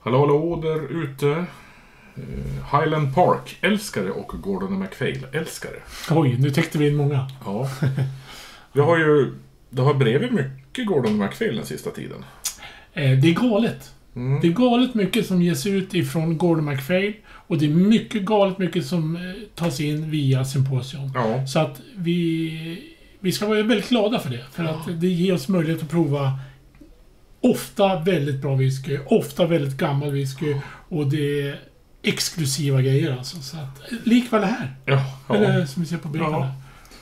Hallå där ute. Highland Park-älskare och Gordon MacPhail-älskare. Oj, nu täckte vi in många. Ja. Det har blivit mycket Gordon MacPhail den sista tiden. Det är galet. Det är galet mycket som ges ut ifrån Gordon MacPhail. Och det är mycket galet mycket som tas in via Symposium. Ja. Så att vi ska vara väldigt glada för det. För att det ger oss möjlighet att prova ofta väldigt bra whisky, ofta väldigt gammal whisky. Och det är exklusiva grejer alltså. Så att, likväl det här. Ja. Eller som vi ser på bilderna. Ja.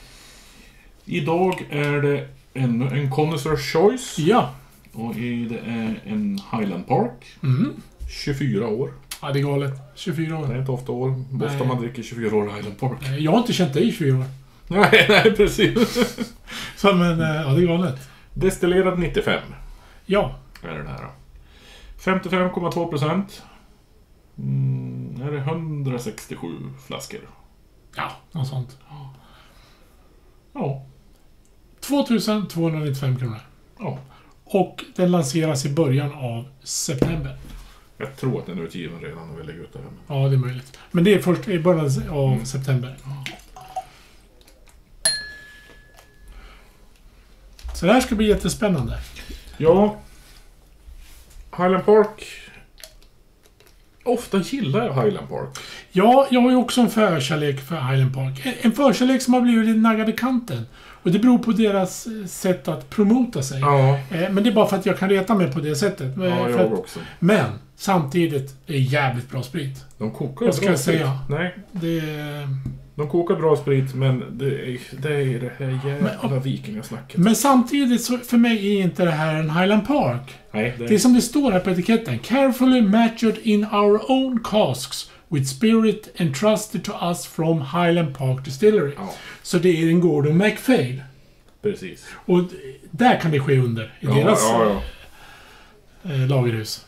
Idag är det en Connoisseur Choice. Ja. Och det är en Highland Park. 24 år. Ja, det är galet. 24 år. Det är inte ofta man dricker 24 år Highland Park. Jag har inte känt dig i 24 år. Nej, precis. Så, men, ja, det är galet. Destillerad 95. Ja. Är det här. 55,2%. Är det 167 flaskor. Ja, något sånt. Ja. 2295 kronor. Ja. Och den lanseras i början av september. Jag tror att den är utgiven redan när vi lägger ut det här. Ja, det är möjligt. Men det är först i början av september. Så det här ska bli jättespännande. Ja. Highland Park. Ofta gillar jag Highland Park. Ja, jag har ju också en förkärlek för Highland Park. En förkärlek som har blivit lite naggad i kanten. Och det beror på deras sätt att promota sig. Ja. Men det är bara för att jag kan reta mig på det sättet. Ja, jag också. Men samtidigt är det jävligt bra sprit. De kokar Vad ska bra jag sprit. säga? Nej. De kokar bra sprit, men det är det här jävla vikingasnacket. Men samtidigt så för mig är inte det här en Highland Park. Nej, det är som det står här på etiketten. Carefully matured in our own casks with spirit entrusted to us from Highland Park Distillery. Ja. Så det är en Gordon MacPhail. Precis. Och där kan det ske under i deras lagerhus.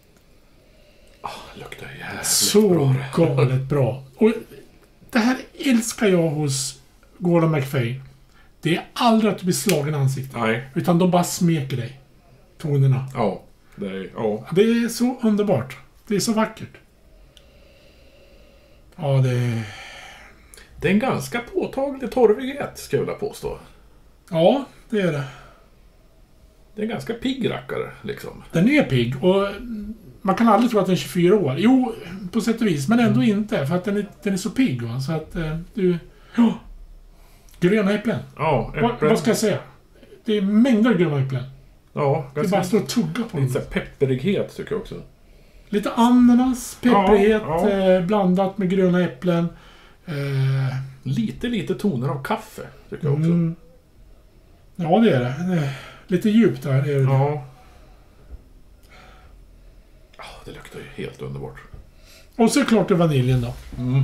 Luktar jävligt så bra. galet bra. Och det här älskar jag hos Gordon MacPhail. Det är aldrig att du blir slagen i ansiktet. Nej. Utan de bara smeker dig. Tonerna. Ja. Det är så underbart. Det är så vackert. Ja, det är en ganska påtaglig torvighet, skulle jag vilja påstå. Ja, det är det. Det är en ganska pigg rackare, liksom. Den är pigg och man kan aldrig tro att den är 24 år. Jo, på sätt och vis, men ändå inte. För att den är så pigg, va? Så att gröna äpplen. Ja, äpplen. Vad ska jag säga? Det är mängder av gröna äpplen. Ja, det är bara att stå och tugga på lite pepprighet tycker jag också. Lite ananas, pepprighet blandat med gröna äpplen. Lite toner av kaffe tycker jag också. Ja, det är det. Lite djupt där är det. Ja. Det luktar ju helt underbart. Och så klart det är vaniljen då.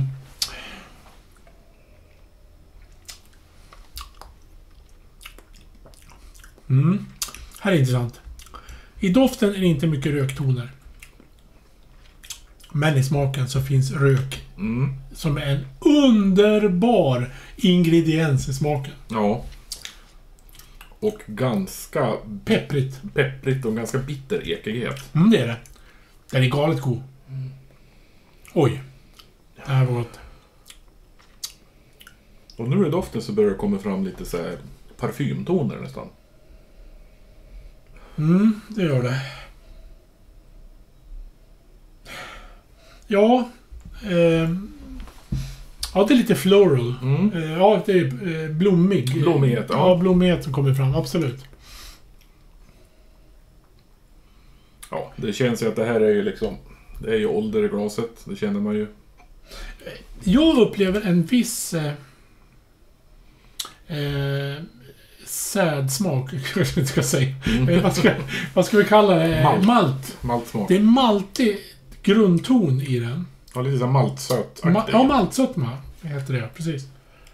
Här är intressant. I doften är det inte mycket röktoner. Men i smaken så finns rök. Som är en underbar ingrediens i smaken. Ja. Och ganska pepprigt och ganska bitter ekighet. Det är det. Den är galet god. Oj. Det här var gott. Och nu i doften så börjar det komma fram lite så här parfymtoner nästan. Det gör det. Ja. Ja, det är lite floral. Ja, det är blommig. Blommighet, ja. Blommighet som kommer fram, absolut. Ja, det känns ju att det här är ju liksom... Det är ju ålder i glaset, det känner man ju. Jag upplever en viss sädsmak, kanske inte ska säga. Vad ska vi kalla det? Maltsmak. Det är maltig grundton i den. Ja, lite så maltsött. Ja, maltsötma heter det, precis.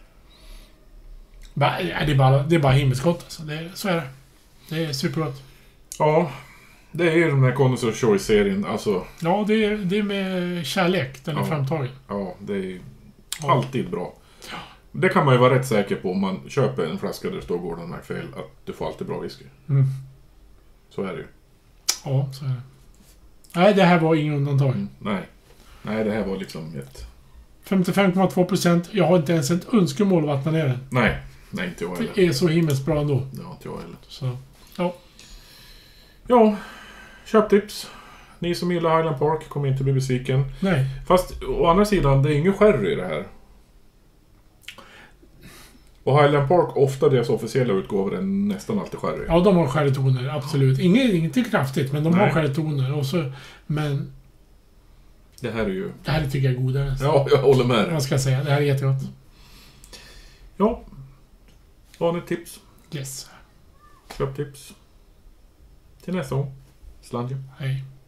Det är bara himmelsgott alltså. Så är det. Det är supergott. Ja, det är ju den här Connoisseur Choice-serien, alltså. Ja, det är med kärlek den är framtagen. Ja, det är alltid bra. Det kan man ju vara rätt säker på om man köper en flaska där det står Gordon MacPhail, att du får alltid bra whisky. Så är det ju. Ja, så är det. Nej, det här var ingen undantag. Nej. Nej, det här var liksom ett... 55,2%. Jag har inte ens ett önskemål att vattna ner den. Nej, inte jag heller. Det är så himmelskt bra ändå. Ja, inte jag heller. Så, ja. Ja, köptips. Ni som gillar Highland Park kommer inte bli besviken. Nej. Fast å andra sidan, det är ingen sherry i det här. Och Highland Park, ofta deras officiella utgåvor är nästan alltid sherry. Ja, de har sherrytoner, absolut. Inget kraftigt, men de har Nej. sherrytoner. Och så, men Det här är ju... det här tycker jag är godare. Ja, jag håller med dig. Vad ska jag säga? Det här är jättegott. Ja. Har ni tips? Yes. Köptips. Till nästa gång. Slange. Hej.